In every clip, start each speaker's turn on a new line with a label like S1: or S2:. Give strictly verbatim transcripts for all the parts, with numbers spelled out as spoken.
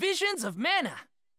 S1: Visions of Mana.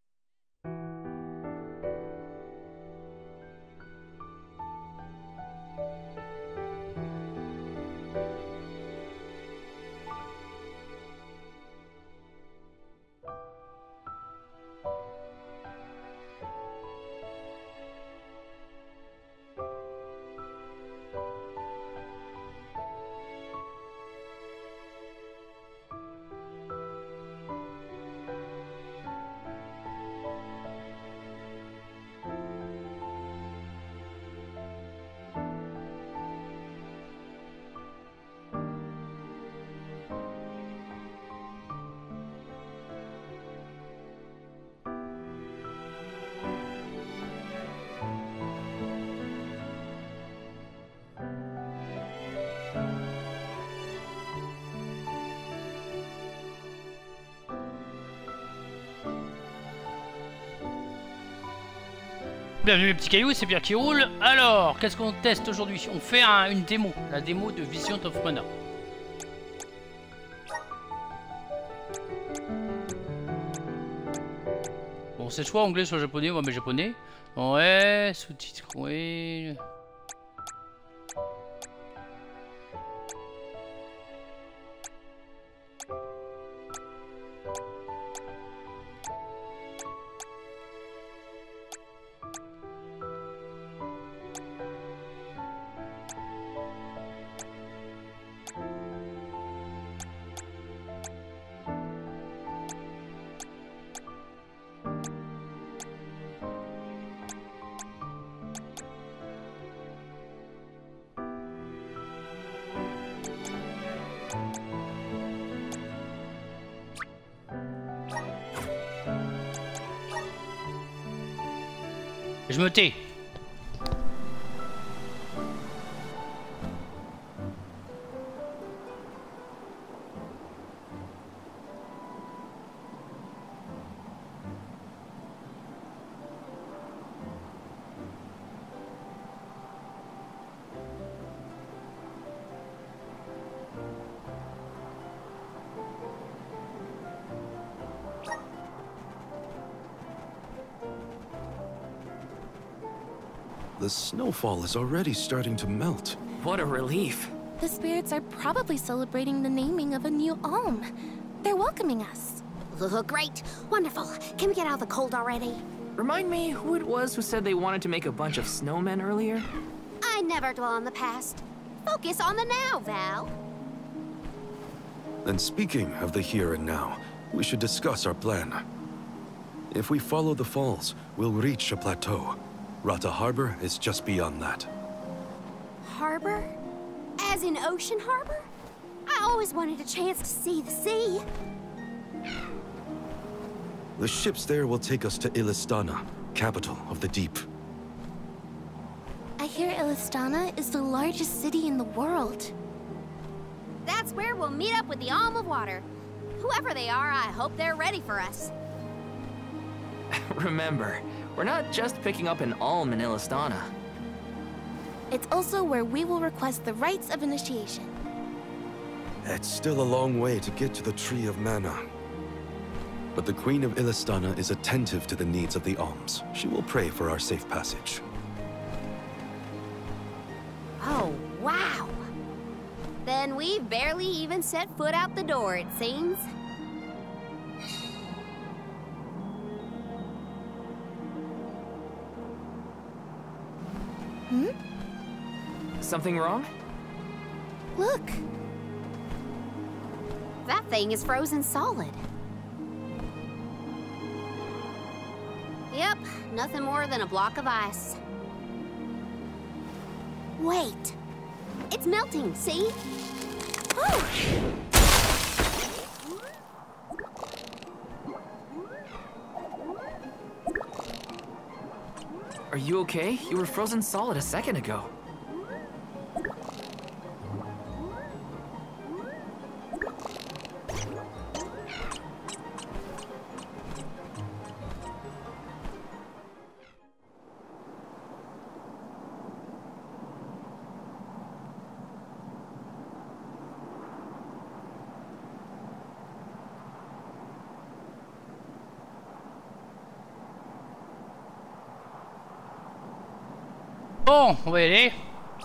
S2: Bienvenue les petits cailloux, c'est Pierre qui roule. Alors, qu'est-ce qu'on teste aujourd'hui? On fait un, une démo, la démo de Vision of Mana. Bon, c'est soit anglais, soit japonais, on va mettre japonais. Ouais, sous-titres, oui. Je me tais.
S3: The snowfall is already starting to melt.
S1: What a relief.
S4: The spirits are probably celebrating the naming of a new Alm. They're welcoming us.
S5: Oh, great. Wonderful. Can we get out of the cold already?
S1: Remind me who it was who said they wanted to make a bunch of snowmen earlier?
S5: I never dwell on the past. Focus on the now, Val.
S3: And speaking of the here and now, we should discuss our plan. If we follow the falls, we'll reach a plateau. Rata Harbor is just beyond that.
S5: Harbor? As in Ocean Harbor? I always wanted a chance to see the sea.
S3: The ships there will take us to Illistana, capital of the deep.
S4: I hear Illistana is the largest city in the world.
S5: That's where we'll meet up with the Alm of Water. Whoever they are, I hope they're ready for us.
S1: Remember, we're not just picking up an Alm in Illistana.
S4: It's also where we will request the rites of initiation.
S3: It's still a long way to get to the Tree of Mana. But the Queen of Illistana is attentive to the needs of the Alms. She will pray for our safe passage.
S5: Oh, wow. Then we've barely even set foot out the door, it seems.
S4: Hmm?
S1: Something wrong?
S4: Look.
S5: That thing is frozen solid. Yep, nothing more than a block of ice. Wait. It's melting, see? Oh!
S1: Are you okay? You were frozen solid a second ago.
S2: Bon, on va y aller.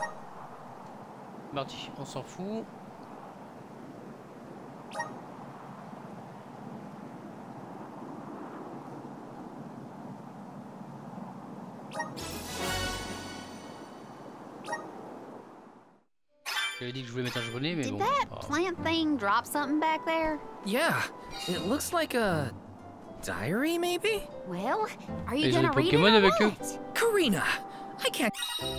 S2: Parti, on s'en fout. J'avais dit que je voulais mettre un japonais, mais
S5: Did
S2: bon.
S5: that
S2: Ah.
S5: plant thing drop something back there?
S1: Yeah, it looks like a diary, maybe?
S5: Well, are you
S2: Ils ont
S5: gonna
S2: des
S5: read it
S2: Pokémon
S5: or
S2: avec eux.
S5: what?
S1: Karina, I can't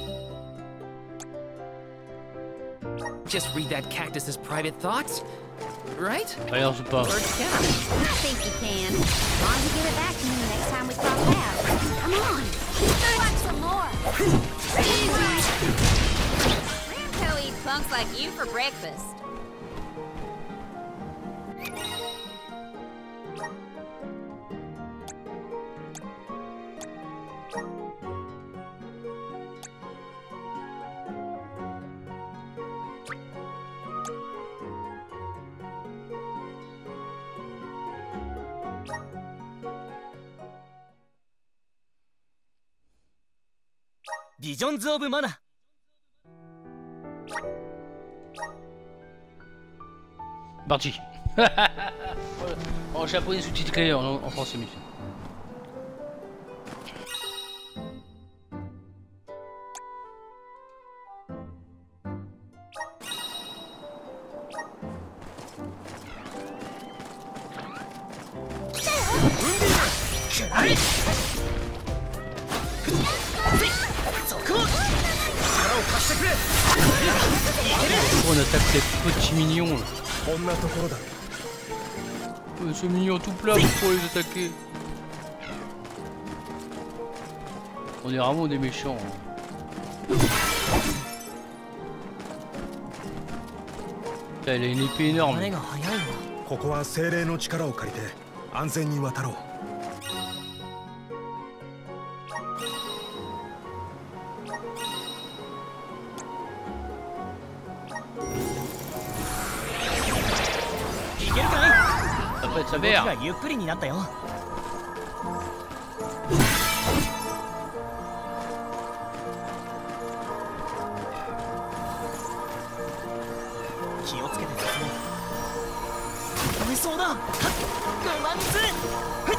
S1: just read that cactus's private thoughts, right?
S2: Allez, c'est pas.
S1: Or can I?
S5: I think you can. As long as you give it back to me the next time we cross paths. Come on. Watch some more.
S6: Ramco eats punks like you for breakfast.
S7: Visions of Mana.
S2: Parti. En japonais sous-titré, en, en français, mais. On attaque les petits mignons là. Euh, Ce mignon tout plat, pourquoi les attaquer? On est vraiment des méchants. Hein. Putain, elle a une épée énorme.
S7: ここは精霊の力を借りて安全に渡ろう。いけるかい？
S2: Ça peut être sa
S7: 動き
S2: mère.
S7: がゆっくりになったよ。気をつけて進め。飛びそうだ。はっ、熊水。ふっ、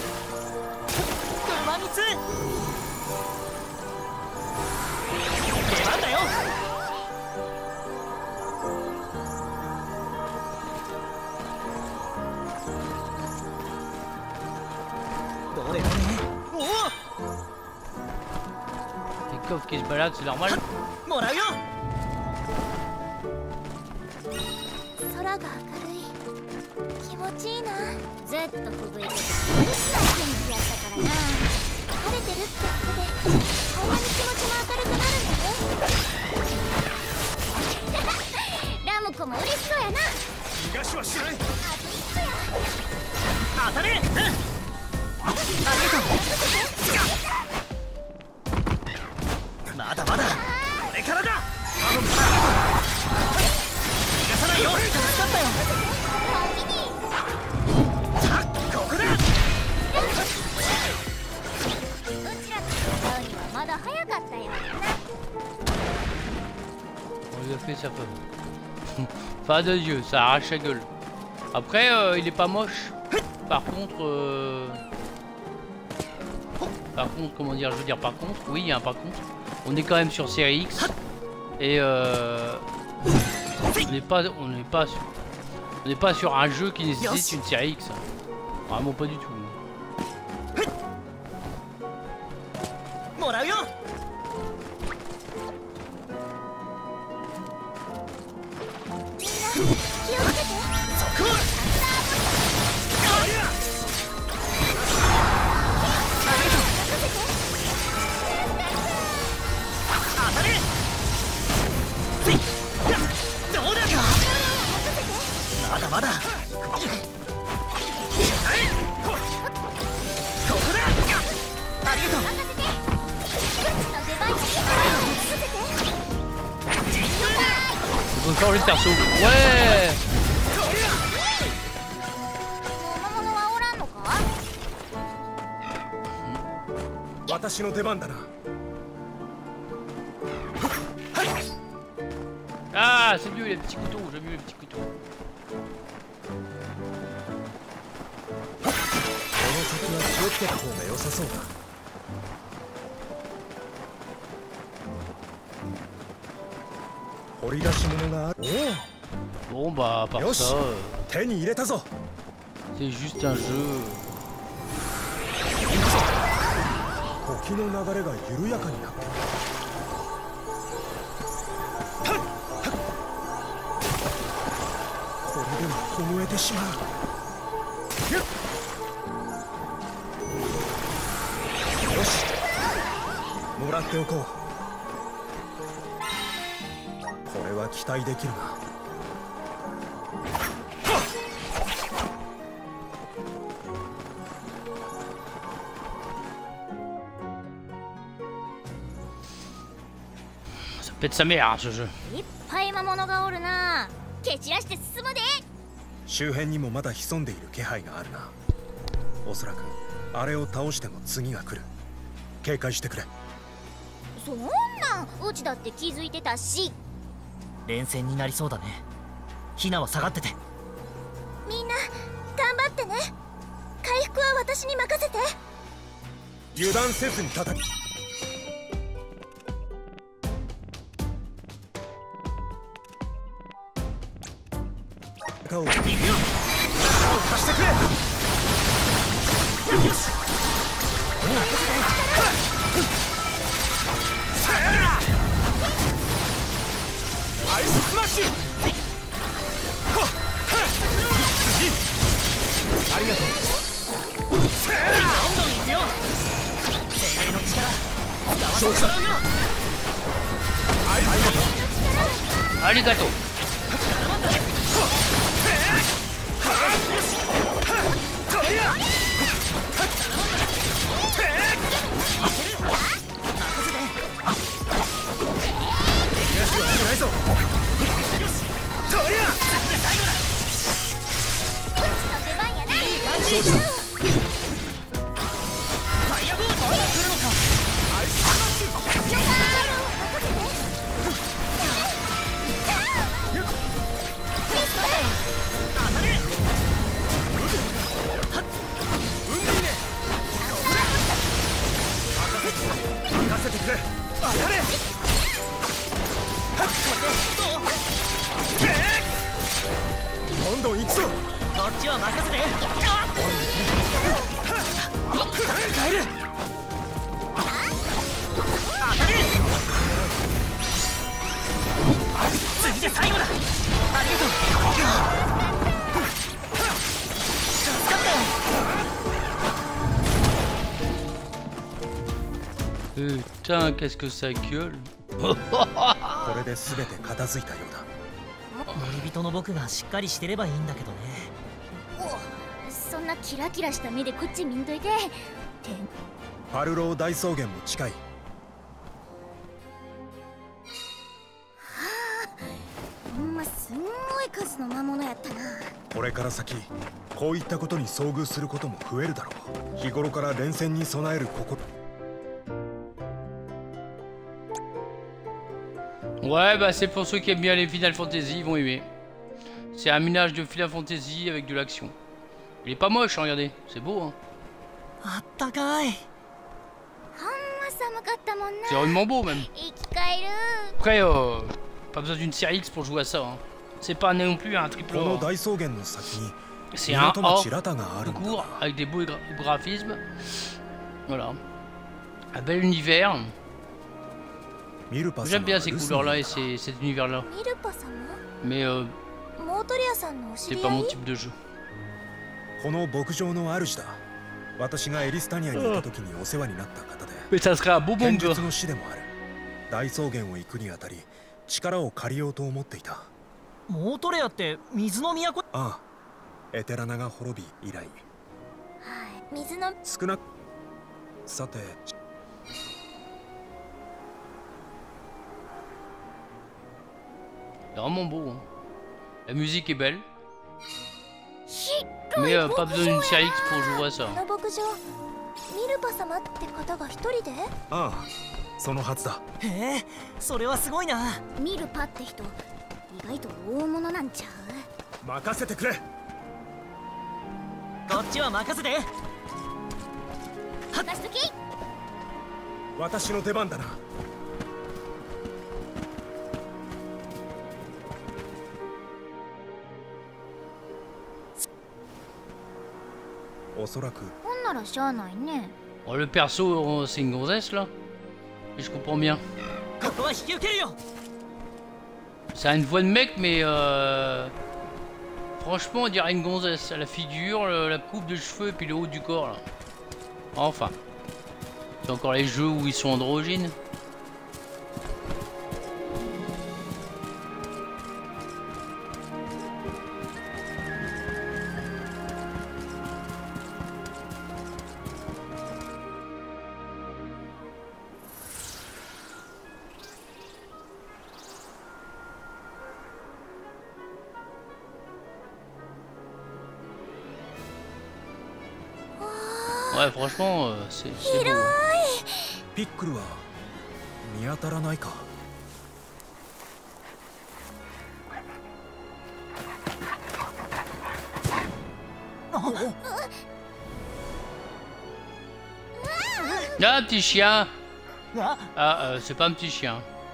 S7: 熊水。出番だよ。どれどれ。おお。
S2: Les coffres qui se baladent, c'est normal.
S7: もらうよ。
S4: 空が明るい。気持ちいいな。
S5: ずっとふぶいてた。うるさい天気やったからな。
S4: 晴れてるってことで、こんなに気持ちも明るくなるんだね。
S5: ラムコも嬉しそうやな。
S7: 逃がしはしない。
S5: あと一歩や。
S7: 当たれ。うん。ありがとう。まだまだ。これからだ。頼む。逃がさないよ。助かったよ。さあ、ここだ。
S5: どちらかと会うにはまだ早かったようだな。
S2: On lui a fait sa femme. Fin de Dieu, ça arrache la gueule. Après, euh, il est pas moche. Par contre, euh... par contre, comment dire, je veux dire par contre, oui, il y a un par contre. On est quand même sur série X et euh... on n'est pas, on n'est pas, sur... on n'est pas sur un jeu qui nécessite une série X. Vraiment pas du tout.
S7: もらうよ。
S4: みんな、気をつけて。
S7: そこ。ありゃ。当たれ。せい。どうだか。まだまだ。はいここだ。ありがとう。
S2: Ils vont changer de perso. Ouais.
S5: 魔物はおらんのか？
S7: 私の出番だな。
S2: Ah, c'est mieux les petits couteaux, j'aime mieux les petits couteaux. Bon bah, à part ça, euh, c'est juste un jeu.
S8: 時の流れが緩やかになっている。これでは凍えてしまう。よし、もらっておこう。これは期待できるな。
S2: Pète sa mère, ce jeu.
S5: いっぱい魔物がおるな。蹴散らして進むで。
S8: 周辺にもまだ潜んでいる気配があるな。おそらくあれを倒しても次が来る。警戒してくれ。
S5: そんなんうちだって気づいてたし。
S7: 連戦になりそうだね。ヒナは下がってて。
S5: みんな頑張ってね。回復は私に任せて。
S8: 油断せずに叩き。行くよ。貸してくれ。よし。アイススマッシュ。ありがとう。どんどん行くよ。精霊の力使わせてもらうよ。
S2: ありがとう。
S8: どんどん行くぞ。
S7: こっちは任せて。
S8: 帰る。
S7: 次で最後だ。ありがとう。助かったよ。
S2: Putain, qu'est-ce que ça gueule.
S8: これで全て片付いたようだ。
S7: 森人の僕がしっかりしてればいいんだけどね。
S5: そんなキラキラした目でこっち見んといて。
S8: パルロー大草原も近い。
S5: ほんますんごい数の魔物やったな。
S8: これから先こういったことに遭遇することも増えるだろう。日頃から連戦に備える心。
S2: Ouais, bah c'est pour ceux qui aiment bien les Final Fantasy, ils vont aimer. C'est un mélange de Final Fantasy avec de l'action. Il est pas moche, hein, regardez, c'est beau, hein.
S7: あったかい。
S5: ほんま寒かったもんな。
S2: C'est vraiment beau même.
S5: 生き返る。
S2: Après, euh, pas besoin d'une série X pour jouer à ça. Hein. C'est pas non plus un triple
S8: この
S2: A.
S8: 大草原の先に
S2: C'est un A
S8: 町ラタがある
S2: tout
S8: んだ。
S2: court avec des beaux gra- graphismes. Voilà. Un bel univers.
S8: ミルパ様
S2: J'aime bien
S8: は
S2: ces
S8: 留守
S2: couleurs-là
S8: に
S2: et ces- cet univers-là.
S5: ミルパ様。
S2: Mais euh,
S5: モートリアさんのお知
S2: c'est
S5: り
S2: pas
S5: 合
S2: mon
S5: い。
S2: type de jeu.
S8: この牧場の主だ。私がエリスタニアにいた時にお世話になった方で、
S2: Mais ça serait un beau
S8: 剣
S2: manga.
S8: 術の師でもある。大草原を行くにあたり力を借りようと思っていた。
S7: モートレアって水の都。
S8: ああ、エテラナが滅び以来。
S5: はい。水の。
S8: 少なく。さて。
S2: C'est vraiment beau. Hein. La musique est belle.
S5: 広い
S2: Mais euh, pas
S5: 牧
S2: besoin
S5: 場
S2: d'une
S5: や
S2: série
S5: な。
S2: X pour jouer à ça.
S5: この牧場、ミルパ様って方が一人で？
S8: ああ、そのはずだ。
S7: へえ、それはすごいな。
S5: ミルパって人、 意外と大物なんちゃう？
S8: 任せてくれ。
S7: こっちは任せて。
S5: 任しとき。
S8: 私の出番だな。おそらく。
S5: ほんならしゃあないね。
S2: Oh, le perso, c'est une gonzesse là? Et je comprends bien.
S7: ここは引き受けるよ。
S2: Ça a une voix de mec, mais euh... franchement, on dirait une gonzesse. La figure, le- la coupe de cheveux et puis le haut du corps là. Enfin. C'est encore les jeux où ils sont androgynes. Ouais, franchement, euh, c'est c'est beau.
S8: ピックルは見当たらないか。
S2: Ah, petit chien!
S7: あ、
S2: Ah, euh, c'est pas un petit chien.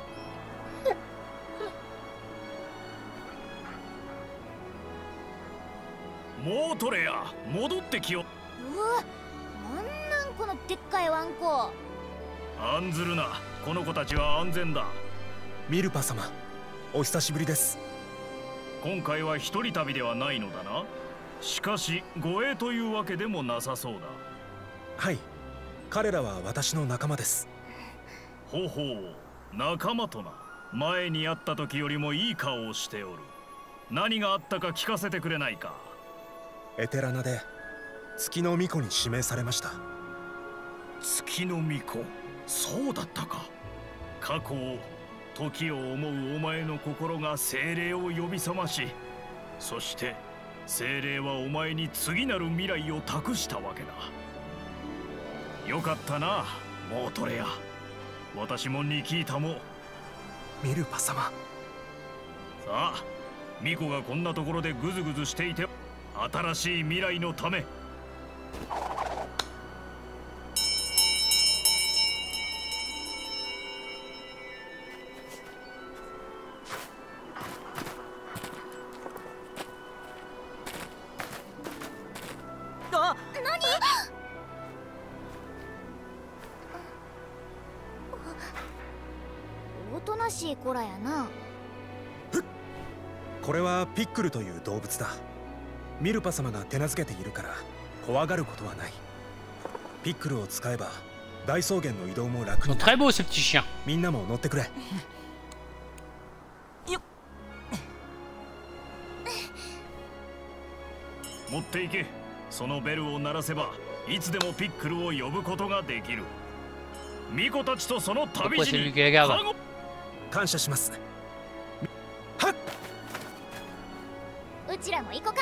S9: もう取れや、戻ってきよ。
S5: うわ、なんなんこのでっかいワンコ。
S9: 案ずるな、この子たちは安全だ。
S8: ミルパ様、お久しぶりです。
S9: 今回は一人旅ではないのだな。しかし護衛というわけでもなさそうだ。
S8: はい、彼らは私の仲間です。
S9: ほほう、仲間とな。前に会った時よりもいい顔をしておる。何があったか聞かせてくれないか。
S8: エテラナで月の巫女に指名されました。
S9: 月の巫女、そうだったか。過去を、時を思うお前の心が精霊を呼び覚まし、そして精霊はお前に次なる未来を託したわけだ。よかったな、モートレア。私もニキータも。
S8: ミルパ様。
S9: さあ、巫女がこんなところでグズグズしていて、新しい未来のため。
S7: あ、
S5: 何？おとなしい子らやな。
S8: これはピックルという動物だ。ミルパ様が手なずけているから怖がることはない。ピックルを使えば大草原の移動も楽になる。
S2: Très beau ce petit chien.
S8: みんなも乗ってくれ。
S7: よっ。
S9: 持っていけ。そのベルを鳴らせばいつでもピックルを呼ぶことができる。巫女たちとその旅路に
S8: 感謝します。
S5: はっ。うちらも行こか。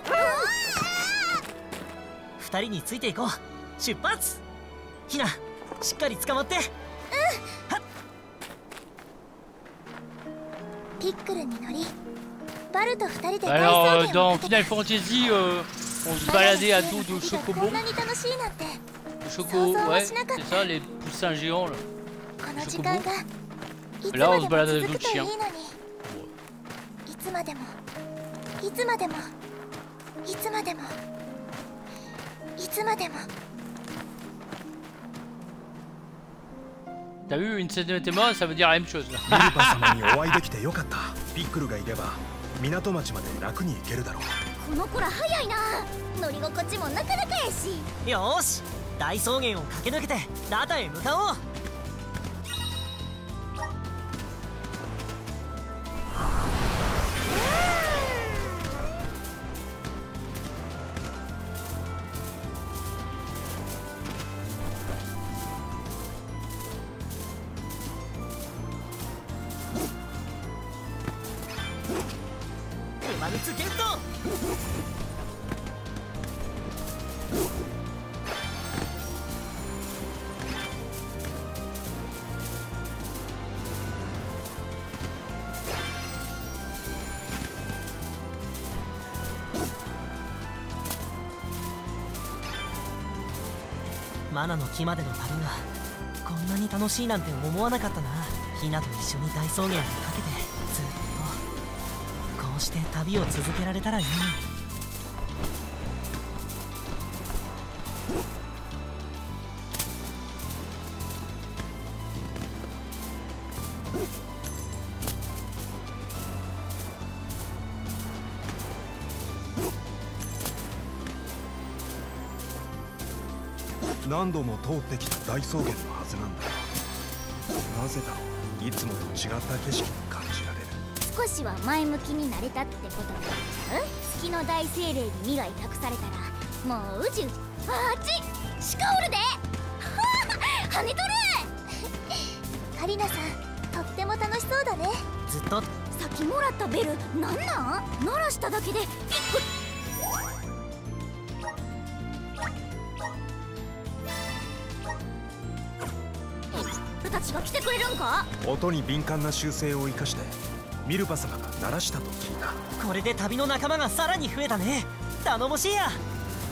S7: 二人についていこう。出発。ヒナ、しっかり捕まって。うん。はっ。
S5: ピックルに乗り、バルと二人で
S2: Alors, euh, dans Final Fantasy, euh, on se baladait à dos de chocobos.
S5: こんなに楽しいなんて
S2: Choco, ouais, c'est ça, les poussins géants là.
S5: この時間がいつ
S2: Là,
S5: ま
S2: on
S5: で
S2: se
S5: も
S2: balade avec
S5: 続
S2: d'autres
S5: くといい
S2: chiens.
S5: のに。いつまでもいつまでもいつまでもいつまでも。
S2: T'as vu, une scène de tes mains, ça veut dire la même chose là.
S8: ミルパ様にお会いできてよかった。ピックルがいれば港町まで楽に行けるだろう。
S5: この子ら早いな。乗り心地もなかなかやし。
S7: よーし、大草原を駆け抜けてラタへ向かおう。馬蜜ゲット。 マナの木までの旅がこんなに楽しいなんて思わなかったな。ヒナと一緒に大草原にかけてずっとこうして旅を続けられたらいいのに。
S8: 何度も通ってきた大草原のはずなんだ。なぜだろう、いつもと違った景色に感じられる。
S5: 少しは前向きになれたってことだ。うん、月の大精霊に未来託されたらもう宇宙あっちシカオルで跳ねとるカリナさん、とっても楽しそうだね。
S7: ずっと
S5: さっきもらったベルなんなん？鳴らしただけでピックたちが来てくれるんか？
S8: 音に敏感な習性を生かしてミルパ様が鳴らしたと聞いた。
S7: これで旅の仲間がさらに増えたね。頼もしいや。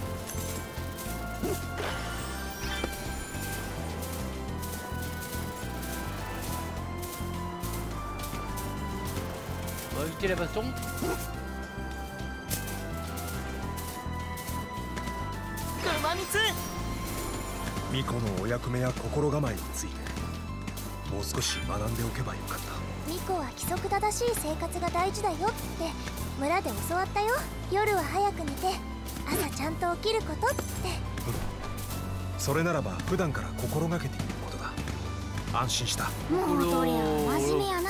S2: On va éviter la baston.
S7: 馬蜜
S8: 巫女のお役目や心構えについてもう少し学んでおけばよかった。
S5: 巫女は規則正しい生活が大事だよって村で教わったよ。夜は早く寝て朝ちゃんと起きることって。
S8: それならば普段から心がけていることだ。安心した。
S5: もうそりゃ真面目やな。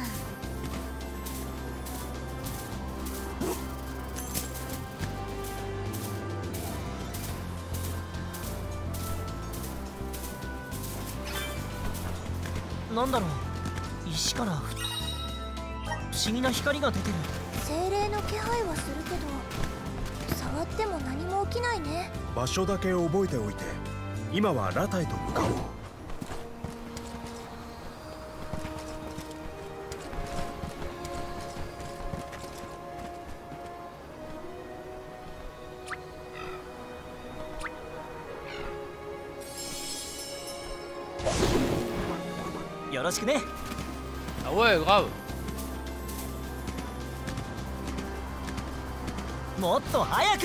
S7: なんだろう、石から不思議な光が出てる。
S5: 精霊の気配はするけど触っても何も起きないね。
S8: 場所だけ覚えておいて今はラタへと向かおう。
S7: よろしくね。
S2: Ah ouais, grave.
S7: もっと早く。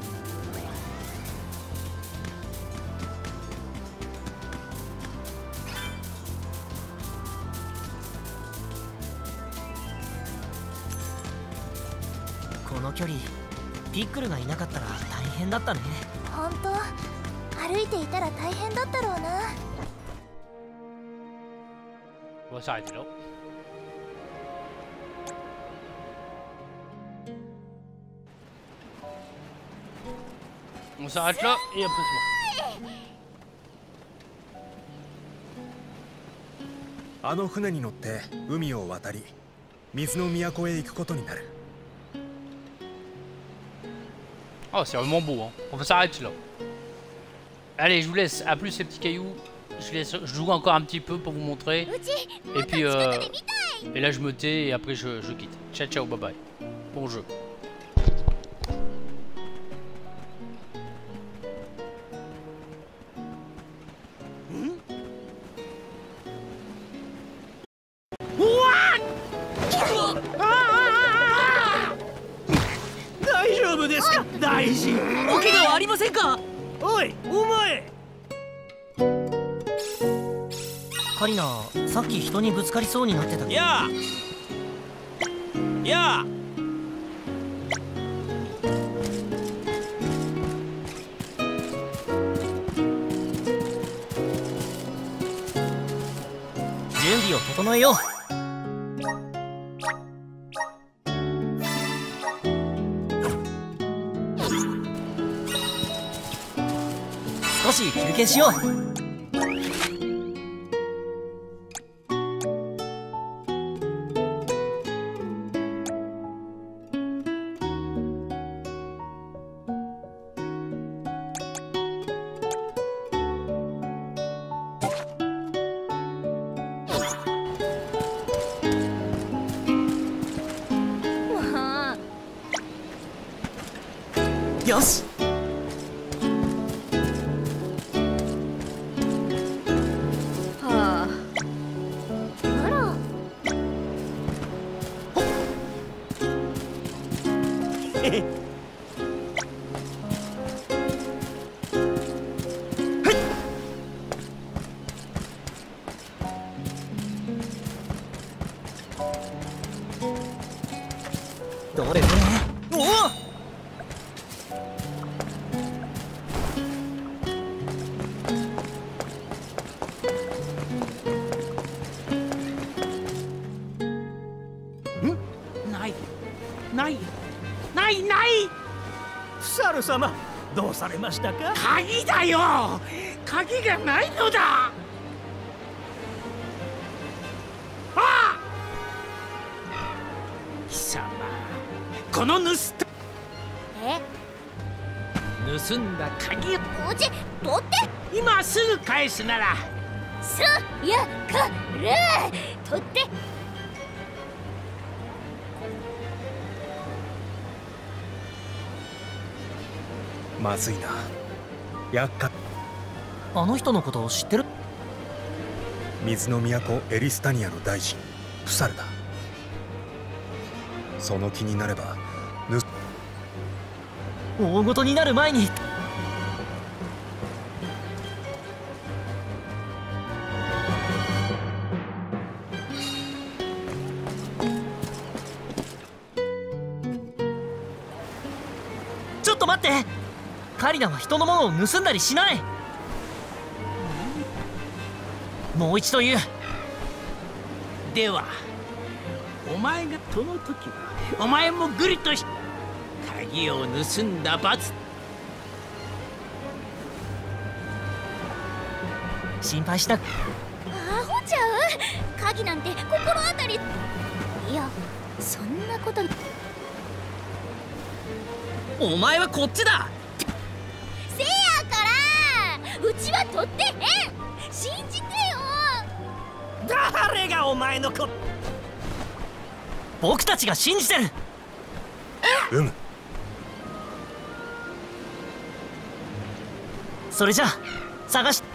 S7: この距離ピックルがいなかったら大変だったね。
S5: 本当歩いていたら大変だったろうな。
S2: On va s'arrêter là. On s'arrête là et après c'est bon.
S8: あの船に乗って海を渡り水の都へ行くことになる。
S2: Oh, c'est vraiment beau, hein. On va s'arrêter là. Allez, je vous laisse. À plus, ces petits cailloux. Je laisse, je joue encore un petit peu pour vous montrer. Et puis, euh, et là, je me tais et après, je, je quitte. Ciao, ciao, bye bye. Bon jeu.
S7: Oi, カリナ、さっき人にぶつかりそうになってたけど。やあやあ準備を整えよう。少し休憩しよう。よし。 どれどれ。おお。
S10: ないないないない。
S11: フサル様、どうされましたか？
S10: 鍵だよ。鍵がないのだ。あ！貴様、この盗っ
S5: え
S10: 盗んだ鍵を
S5: おじ取って
S10: 今すぐ返すなら
S5: すやかる取って。
S8: まずいな。厄介。
S7: あの人のことを知ってる？
S8: 水の都エリスタニアの大臣プサルだ。その気になれば
S7: 大ごとになる前に。ちょっと待って。カリナは人のものを盗んだりしない。もう一度言う。
S10: ではお前がその時はお前もグリとし鍵を盗んだ罰。
S7: 心配しなく。
S5: アホちゃう。鍵なんて心当たり。いやそんなこと。
S10: お前はこっちだ。
S5: せやからうちは取ってへん。信じてよ。
S11: 誰がお前の子。
S7: 僕たちが信じてる。
S8: うむ。
S7: それじゃあ探し。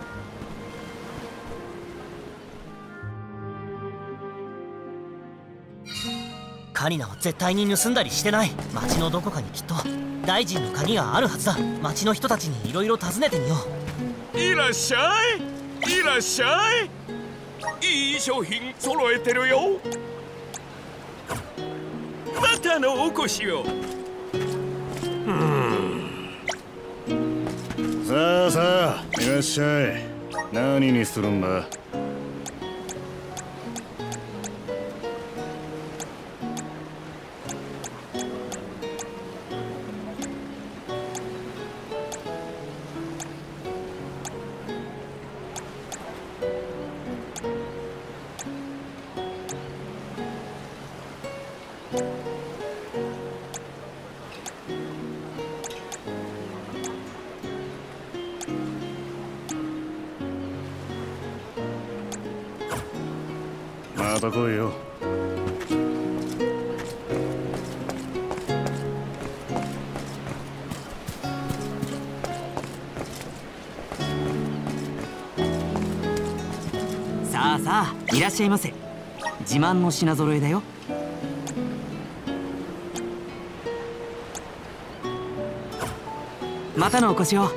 S7: カリナは絶対に盗んだりしてない。町のどこかにきっと大臣の鍵があるはずだ。町の人たちにいろいろ尋ねてみよ
S12: う。いらっしゃい、いらっしゃい。いい商品揃えてるよ。またのお越しを。
S9: うん。さあさあ、いらっしゃい。何にするんだ。また来いよ。
S13: さあさあ、いらっしゃいませ。自慢の品揃えだよ。またのお越しを。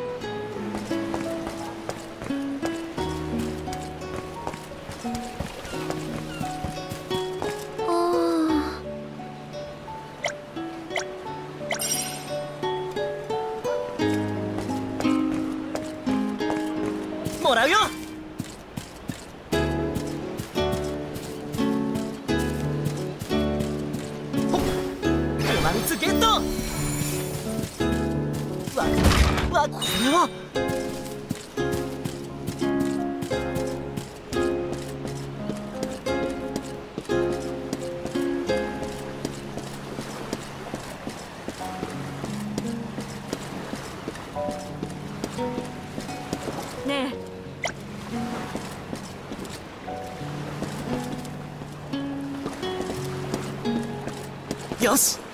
S7: もらうよ。ほっ、うまみつゲット。わわこれは。
S6: ね
S7: え。よし。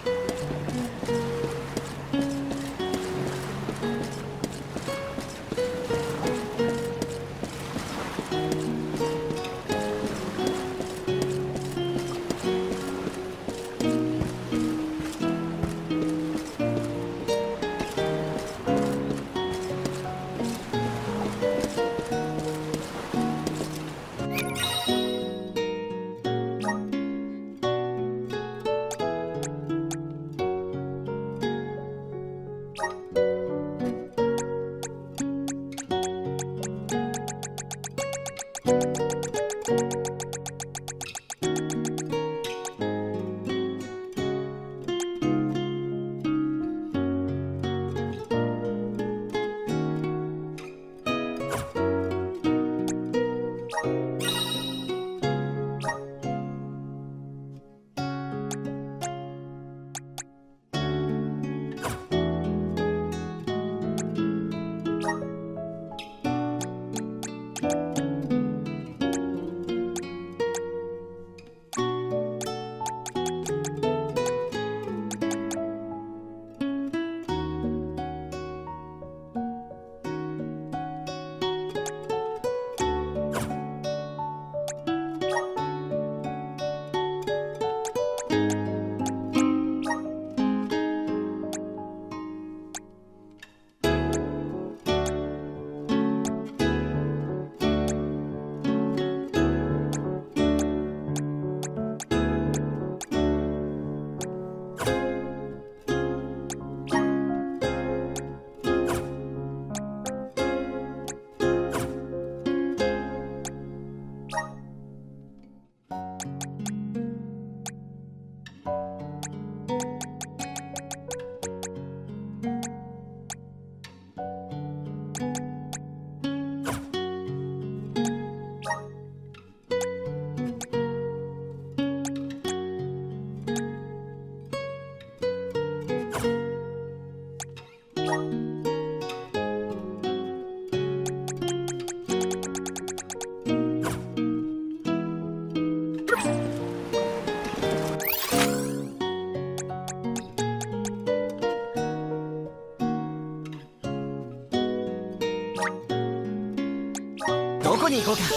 S7: に行こうか。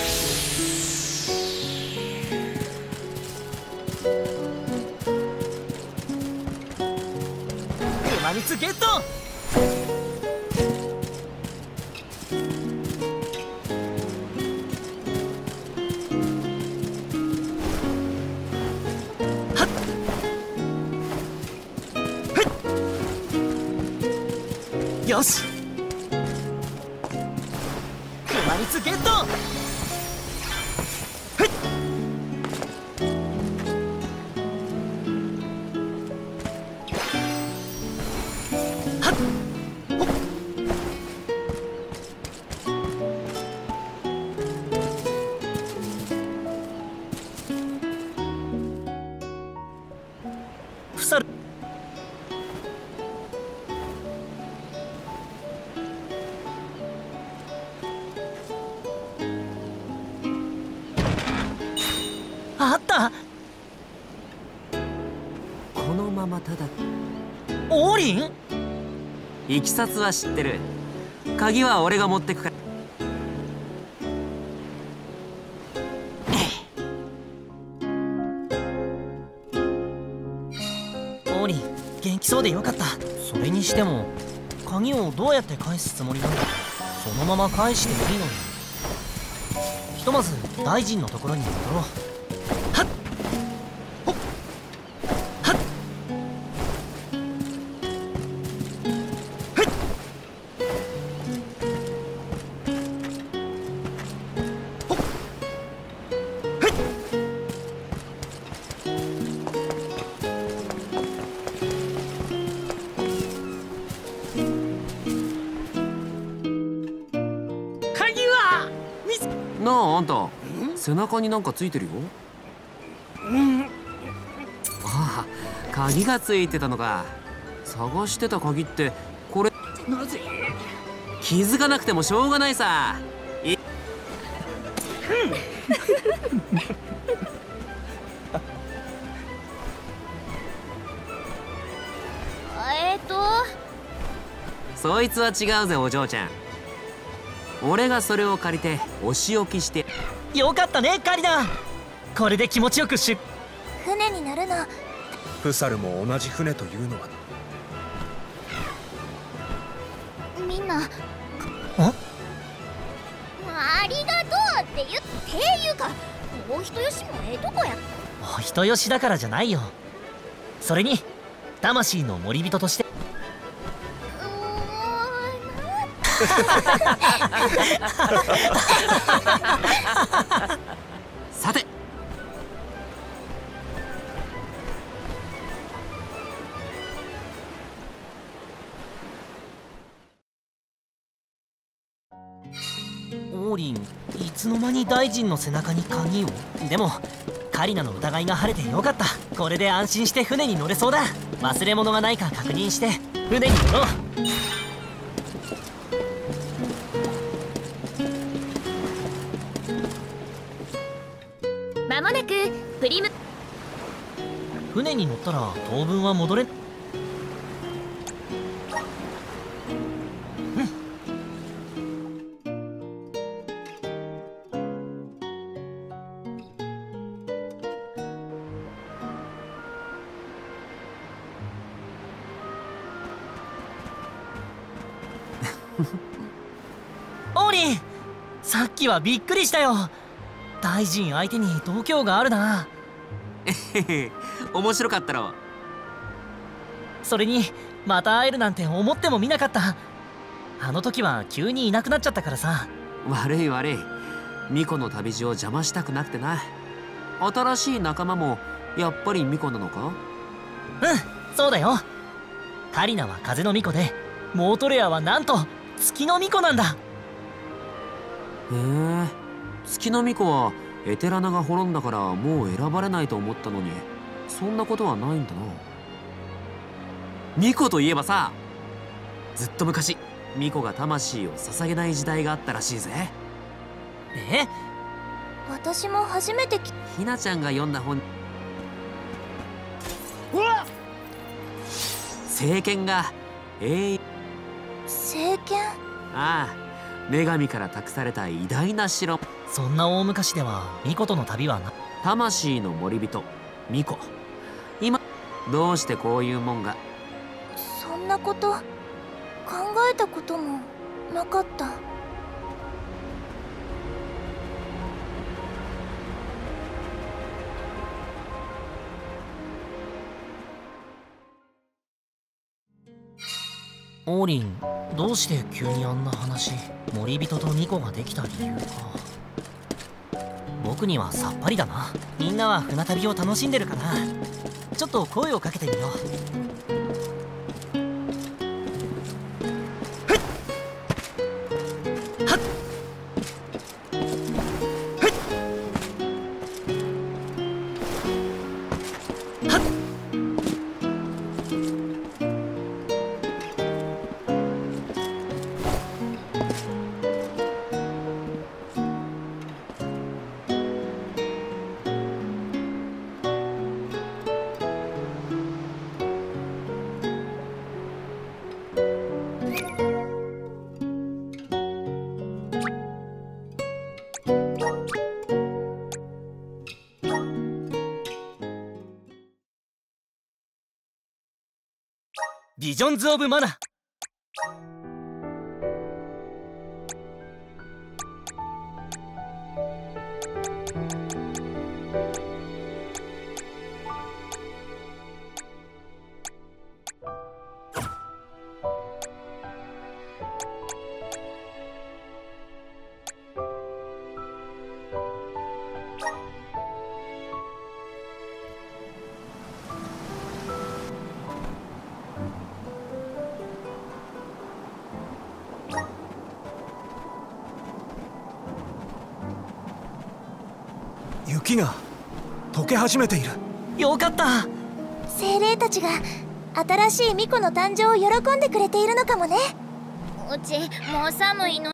S7: 熊蜜ゲット。よし、熊蜜ゲット。ふさる。あった。
S13: このままただ。
S7: オーリン？
S13: いきさつは知ってる。鍵は俺が持ってくから。
S7: オーリン、元気そうでよかった。それにしても鍵をどうやって返すつもりなんだ。そのまま返していいのに。ひとまず大臣のところに戻ろう。
S13: なあ、あんた背中になんかついてるよ。ああ、鍵がついてたのか。探してた鍵ってこれ。なぜ気づかなくてもしょうがないさ。い
S5: えっと
S13: そいつは違うぜ、お嬢ちゃん。俺がそれを借りてお仕置きして。
S7: よかったね、カリナ。これで気持ちよくし。
S4: 船に乗るの。
S8: フサルも同じ船というのは。
S5: みんな
S7: あ
S5: ありがとうって言っていうか、お人よしもええとこや。
S7: お人よしだからじゃないよ。それに魂の森人として。
S13: さて、
S7: オーリン、いつの間に大臣の背中に鍵を。でもカリナの疑いが晴れてよかった。これで安心して船に乗れそうだ。忘れ物がないか確認して船に乗ろう。
S5: まもなくプリム。
S7: 船に乗ったら当分は戻れ。うん。オーリン、さっきはびっくりしたよ。大臣相手に度胸があるな。
S13: えへへ、面白かったろ。
S7: それにまた会えるなんて思ってもみなかった。あの時は急にいなくなっちゃったからさ。
S13: 悪い悪い、ミコの旅路を邪魔したくなくてな。新しい仲間もやっぱりミコなのか？
S7: うん、そうだよ。カリナは風の巫女で、モートレアはなんと月の巫女なんだ。
S13: へえ、月の巫女はエテラナが滅んだからもう選ばれないと思ったのに、そんなことはないんだな。巫女といえばさ、ずっと昔巫女が魂を捧げない時代があったらしいぜ。
S7: え？
S4: 私も初めてき。
S13: ひなちゃんが読んだ本。
S7: うわっ！
S13: 聖剣が永遠。
S4: 聖剣？
S13: ああ、 女神から託された偉大な城。
S7: そんな大昔では巫女との旅はな。
S13: 魂の森人巫女。今どうしてこういうもんが。
S5: そんなこと考えたこともなかった。
S7: オーリン、どうして急にあんな話、森人と巫女ができた理由か。僕にはさっぱりだな。みんなは船旅を楽しんでるかな。ちょっと声をかけてみよう。ビジョンズ・オブ・マナ。
S8: 雪が溶け始めている。
S7: よかった。
S5: 精霊たちが新しい巫女の誕生を喜んでくれているのかもね。うちもう寒いの。